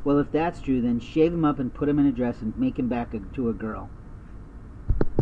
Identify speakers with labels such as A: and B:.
A: Well, if that's true, then shave him up and put him in a dress and make him back to a girl.